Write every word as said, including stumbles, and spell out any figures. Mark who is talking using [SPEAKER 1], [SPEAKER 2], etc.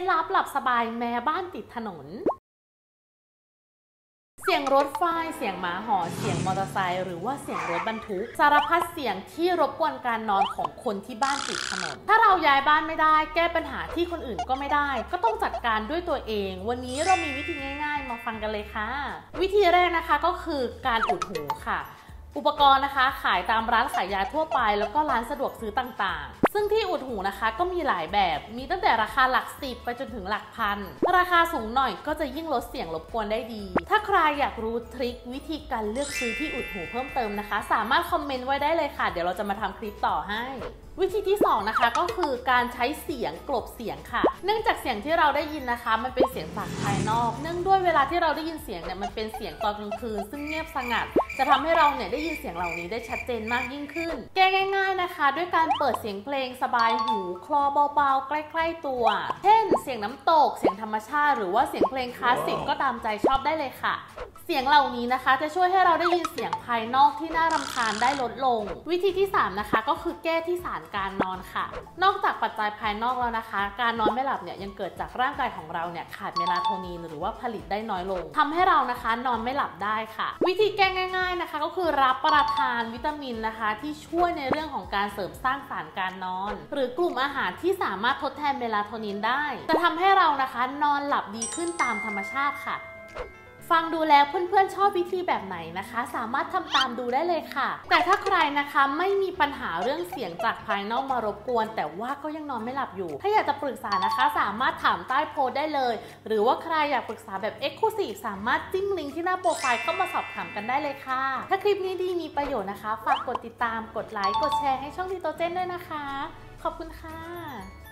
[SPEAKER 1] ลับหลับสบายแม้บ้านติดถนนเสียงรถไฟเสียงหมาหอนเสียงมอเตอร์ไซค์หรือว่าเสียงรถบรรทุกสารพัดเสียงที่รบกวนการนอนของคนที่บ้านติดถนนถ้าเราย้ายบ้านไม่ได้แก้ปัญหาที่คนอื่นก็ไม่ได้ก็ต้องจัดการด้วยตัวเองวันนี้เรามีวิธีง่ายๆมาฟังกันเลยค่ะวิธีแรกนะคะก็คือการอุดหูค่ะอุปกรณ์นะคะขายตามร้านขายยาทั่วไปแล้วก็ร้านสะดวกซื้อต่างๆซึ่งที่อุดหูนะคะก็มีหลายแบบมีตั้งแต่ราคาหลักสิบไปจนถึงหลักพันราคาสูงหน่อยก็จะยิ่งลดเสียงรบกวนได้ดีถ้าใครอยากรู้ทริควิธีการเลือกซื้อที่อุดหูเพิ่มเติมนะคะสามารถคอมเมนต์ไว้ได้เลยค่ะเดี๋ยวเราจะมาทำคลิปต่อให้วิธีที่สองนะคะก็คือการใช้เสียงกลบเสียงค่ะเนื่องจากเสียงที่เราได้ยินนะคะมันเป็นเสียงจากภายนอกเนื่องด้วยเวลาที่เราได้ยินเสียงเนี่ยมันเป็นเสียงตอนกลางคืนซึ่งเงียบสงัดจะทำให้เราเนี่ยได้ยินเสียงเหล่านี้ได้ชัดเจนมากยิ่งขึ้นแก้ง่ายๆนะคะด้วยการเปิดเสียงเพลงสบายหูคลอเบาๆใกล้ๆตัวเช่นเสียงน้ำตกเสียงธรรมชาติหรือว่าเสียงเพลงคลาสสิกก็ตามใจชอบได้เลยค่ะเสียงเหล่านี้นะคะจะช่วยให้เราได้ยินเสียงภายนอกที่น่ารำคาญได้ลดลงวิธีที่สามนะคะก็คือแก้ที่สารการนอนค่ะนอกจากปัจจัยภายนอกแล้วนะคะการนอนไม่หลับเนี่ยยังเกิดจากร่างกายของเราเนี่ยขาดเมลาโทนินหรือว่าผลิตได้น้อยลงทำให้เรานะคะนอนไม่หลับได้ค่ะวิธีแก้ง่ายๆนะคะก็คือรับประทานวิตามินนะคะที่ช่วยในเรื่องของการเสริมสร้างสารการนอนหรือกลุ่มอาหารที่สามารถทดแทนเมลาโทนินได้จะทำให้เรานะคะนอนหลับดีขึ้นตามธรรมชาติค่ะฟังดูแล้วเพื่อนๆชอบวิธีแบบไหนนะคะสามารถทำตามดูได้เลยค่ะแต่ถ้าใครนะคะไม่มีปัญหาเรื่องเสียงจากภายนอกมารบกวนแต่ว่าก็ยังนอนไม่หลับอยู่ถ้าอยากจะปรึกษานะคะสามารถถามใต้โพสต์ได้เลยหรือว่าใครอยากปรึกษาแบบ Exclusive สามารถจิ้มลิงก์ที่หน้าโปรไฟล์เข้ามาสอบถามกันได้เลยค่ะถ้าคลิปนี้ดีมีประโยชน์นะคะฝากกดติดตามกดไลค์กดแชร์ให้ช่องทีโตเจนด้วยนะคะขอบคุณค่ะ